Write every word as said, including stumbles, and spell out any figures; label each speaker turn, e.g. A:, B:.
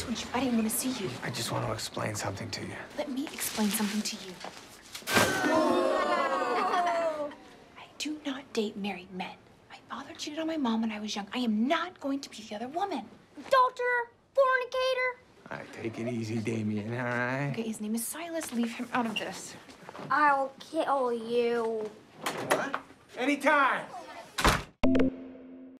A: told you I didn't want to see you.
B: I just want to explain something to you.
A: Let me explain something to you. I do not date married men. My father cheated on my mom when I was young. I am not going to be the other woman.
C: Adulterer, fornicator.
B: All right, take it easy, Damien, all right?
A: Okay, his name is Silas. Leave him out of this.
C: I'll kill you.
B: What? Anytime.